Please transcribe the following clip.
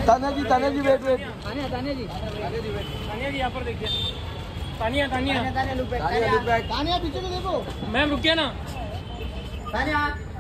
Tania ji wait wait. Tania ji यहाँ पर देखिए। तानिया तानिया पीछे देखो। मैम रुकिए ना। तानिया